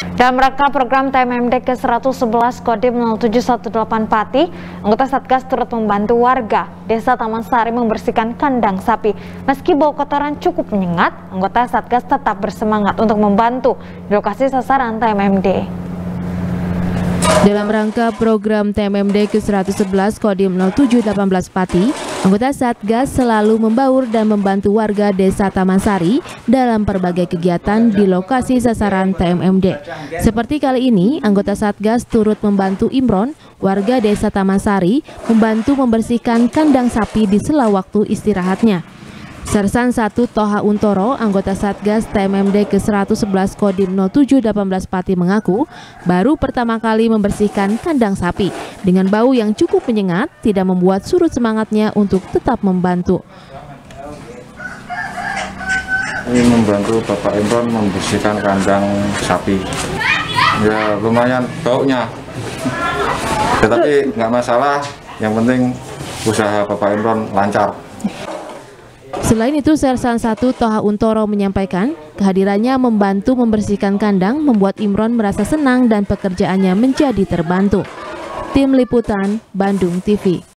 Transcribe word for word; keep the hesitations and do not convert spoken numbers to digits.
Dalam rangka program T M M D ke seratus sebelas Kodim nol tujuh satu delapan Pati, anggota Satgas turut membantu warga Desa Taman Sari membersihkan kandang sapi. Meski bau kotoran cukup menyengat, anggota Satgas tetap bersemangat untuk membantu di lokasi sasaran T M M D. Dalam rangka program T M M D ke seratus sebelas Kodim nol tujuh delapan Pati, anggota Satgas selalu membaur dan membantu warga Desa Taman Sari dalam berbagai kegiatan di lokasi sasaran T M M D. Seperti kali ini, anggota Satgas turut membantu Imron, warga Desa Taman Sari, membantu membersihkan kandang sapi di sela waktu istirahatnya. Sersan satu Toha Untoro, anggota Satgas T M M D ke seratus sebelas Kodim nol tujuh delapan Pati mengaku baru pertama kali membersihkan kandang sapi. Dengan bau yang cukup menyengat, tidak membuat surut semangatnya untuk tetap membantu. Ini membantu Bapak Imron membersihkan kandang sapi. Ya lumayan baunya, tetapi nggak masalah. Yang penting usaha Bapak Imron lancar. Selain itu, Sersan satu Toha Untoro menyampaikan kehadirannya membantu membersihkan kandang membuat Imron merasa senang dan pekerjaannya menjadi terbantu. Tim Liputan, Bandung T V.